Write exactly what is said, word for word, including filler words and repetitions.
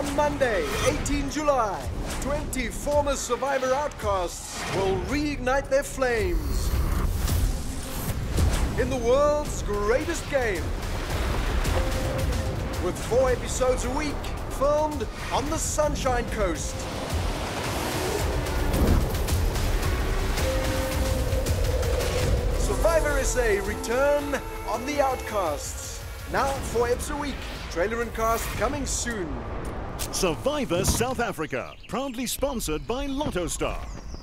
On Monday, eighteenth July, twenty former Survivor Outcasts will reignite their flames in the world's greatest game. With four episodes a week, filmed on the Sunshine Coast. Survivor S A return on the Outcasts. Now four episodes a week. Trailer and cast coming soon. Survivor South Africa, proudly sponsored by Lotto Star.